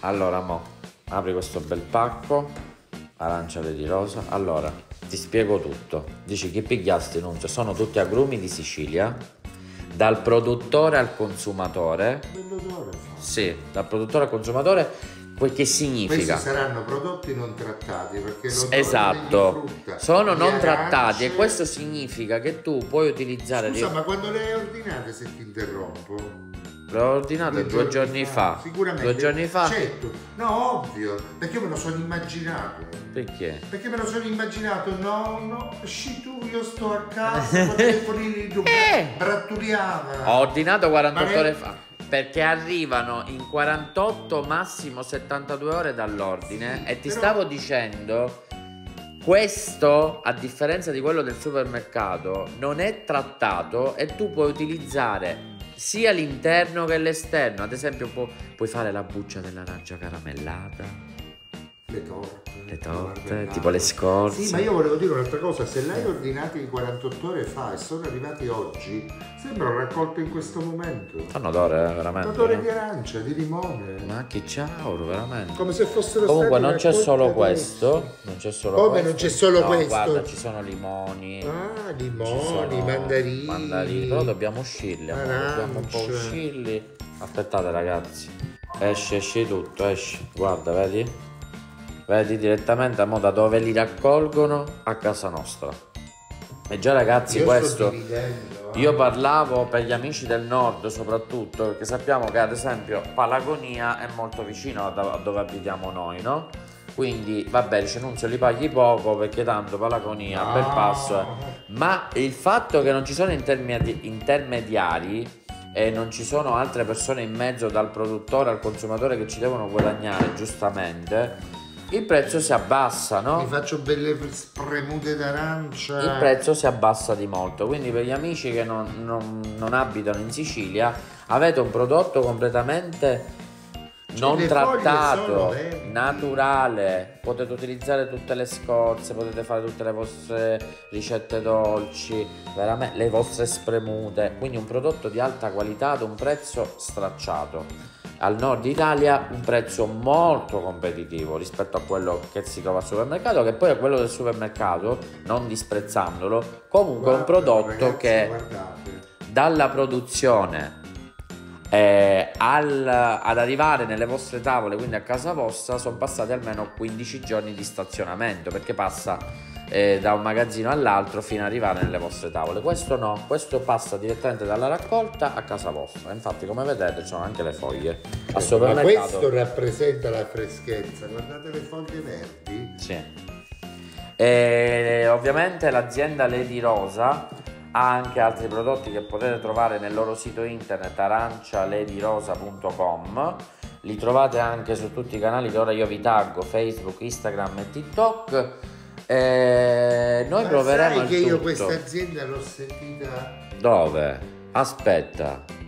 Allora, mo, apri questo bel pacco, arancia di rosa. Allora, ti spiego tutto. Dici che pigliasti, Nunzio? Sono tutti agrumi di Sicilia, dal produttore al consumatore. L'odore fa. Sì, dal produttore al consumatore, quel che significa. Questi saranno prodotti non trattati perché l'odore Esatto, di frutta, sono di non trattati arance. e questo significa che tu puoi utilizzare. Scusa, ma quando le hai ordinate, se ti interrompo? L'ho ordinato 2 giorni fa. Sicuramente. 2 giorni fa. Certo, no, ovvio, perché io me lo sono immaginato. Perché? Perché me lo sono immaginato, no, esci tu, io sto a casa, con i telefonini, bratturiava. Ho ordinato 48 Ma ore fa. Perché arrivano in 48, massimo 72 ore dall'ordine. Sì, e ti però- stavo dicendo, questo, a differenza di quello del supermercato, non è trattato e tu puoi utilizzare sia l'interno che l'esterno. Ad esempio, puoi fare la buccia dell'arancia caramellata, Le torte, torte, tipo le scorze. Sì, ma io volevo dire un'altra cosa, se l'hai ordinati 48 ore fa e sono arrivati oggi, sembrano raccolti in questo momento. Fanno odore, veramente. Odore no? di arancia, di limone. Ma che ciao, veramente. Come se fossero Comunque stati non c'è raccolti solo adesso. questo. Non c'è solo Come questo. non c'è solo No, questo? guarda, ci sono limoni. Ah, Ci limoni, sono mandarini. mandarini. Però dobbiamo uscirli, amore, dobbiamo un po' Arance. uscirli. Aspettate ragazzi. Esce tutto, esce. Guarda, vedi? Vedi direttamente mo da dove li raccolgono a casa nostra. E già ragazzi, Io questo sto dividendo, io parlavo per gli amici del nord soprattutto, perché sappiamo che ad esempio Palagonia è molto vicino a dove abitiamo noi, no? Quindi vabbè, dice Nunzio, li paghi poco perché tanto Palagonia, bel passo. Ma il fatto che non ci sono intermediari e non ci sono altre persone in mezzo dal produttore al consumatore che ci devono guadagnare giustamente, il prezzo si abbassa, no? Mi faccio belle spremute d'arancia. Il prezzo si abbassa di molto, quindi per gli amici che non abitano in Sicilia avete un prodotto completamente non le foglie sono trattato, verdi. naturale, potete utilizzare tutte le scorze, potete fare tutte le vostre ricette dolci, veramente le vostre spremute, quindi un prodotto di alta qualità ad un prezzo stracciato. Al nord Italia un prezzo molto competitivo rispetto a quello che si trova al supermercato, che poi è quello del supermercato, non disprezzandolo, comunque è un prodotto ragazzi, che guardate. dalla produzione ad arrivare nelle vostre tavole, quindi a casa vostra, sono passati almeno 15 giorni di stazionamento, perché passa da un magazzino all'altro fino ad arrivare nelle vostre tavole. Questo no, questo passa direttamente dalla raccolta a casa vostra. Infatti, come vedete, ci sono anche le foglie al Ma supermercato. questo rappresenta la freschezza, guardate le foglie verdi. Sì. E ovviamente l'azienda Lady Rosa ha anche altri prodotti che potete trovare nel loro sito internet arancialadyrosa.com. Li trovate anche su tutti i canali che ora io vi taggo: Facebook, Instagram e TikTok. Noi Ma proveremo sai il che io tutto. questa azienda l'ho sentita. Dove? Aspetta.